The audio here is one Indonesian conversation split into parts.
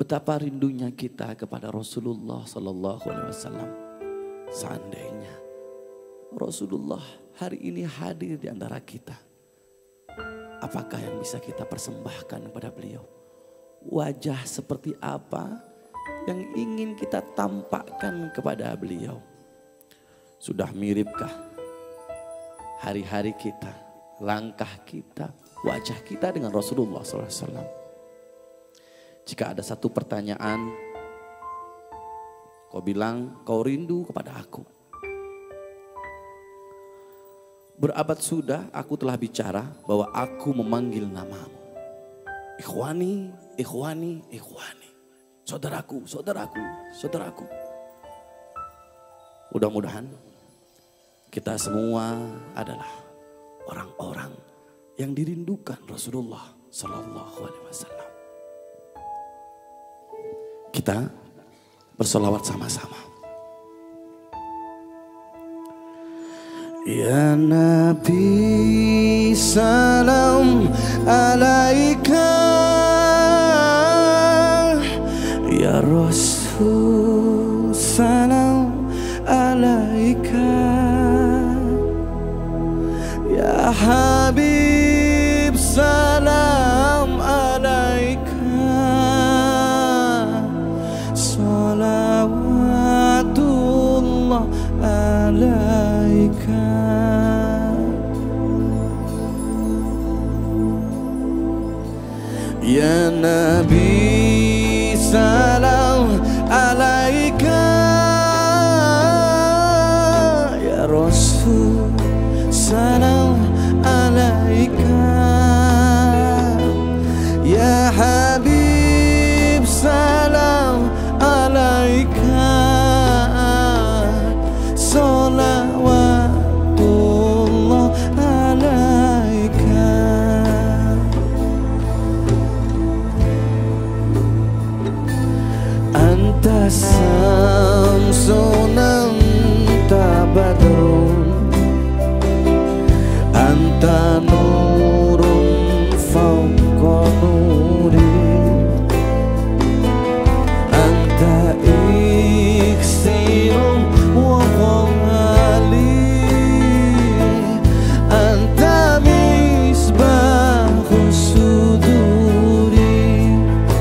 Betapa rindunya kita kepada Rasulullah Sallallahu Alaihi Wasallam. Seandainya Rasulullah hari ini hadir di antara kita, apakah yang bisa kita persembahkan kepada beliau? Wajah seperti apa yang ingin kita tampakkan kepada beliau? Sudah miripkah hari-hari kita, langkah kita, wajah kita dengan Rasulullah SAW? Jika ada satu pertanyaan, kau bilang kau rindu kepada aku. Berabad sudah aku telah bicara bahwa aku memanggil namamu. Ikhwani, ikhwani, ikhwani. Saudaraku, saudaraku, saudaraku. Mudah-mudahan kita semua adalah orang-orang yang dirindukan Rasulullah Sallallahu Alaihi Wasallam. Kita bersolawat sama-sama. Ya Nabi salam alaika, ya Rasul salam alaika, ya Habib salam alaika, salawatullah alaika. Ya Nabi salam alaika, ya Rasul salam alaika, ya Habib salam alaika, salawatullah alaika. Anta samsun anta badrun, anta nurun fawqa nuri, anta iksirun wa ghali, anta misbahus suduri,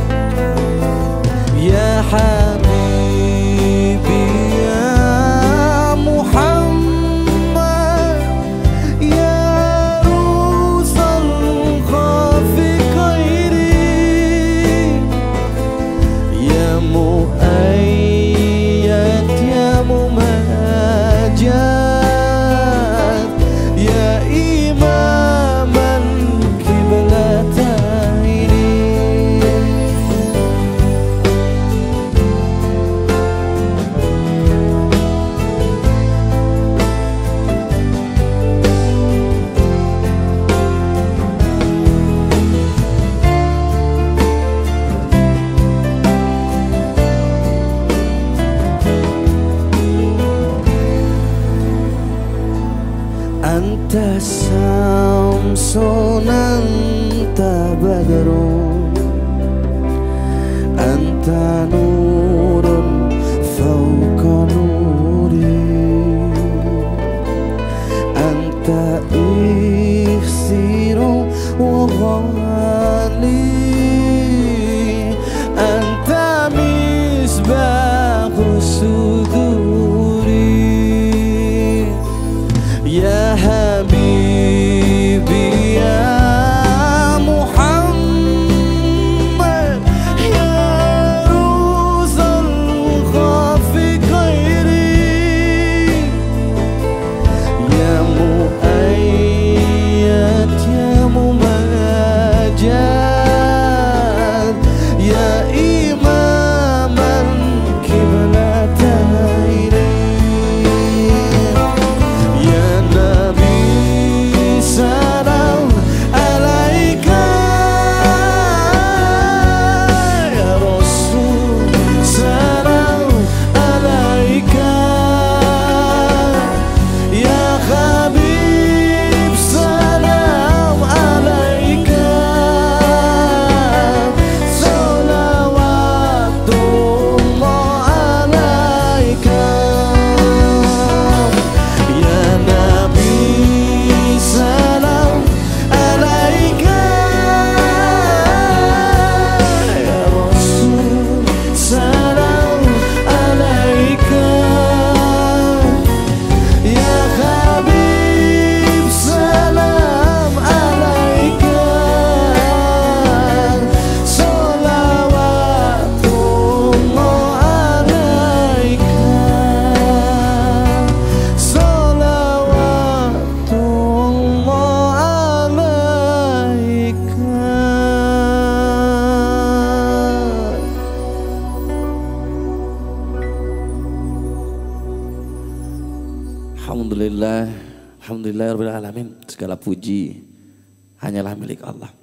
ya habibi ya Muhammad, ya rusal khafi khairi, ya muayyad ya mumajjad, ya imaman kiblataini. Anta samsun anta badrun, anta nurun fawqa nuri, anta ikhsirun wa ghali, anta misbahus suduri, ya Habibi ya Muhammad, ya Alhamdulillahirabbil alamin. Segala puji hanyalah milik Allah.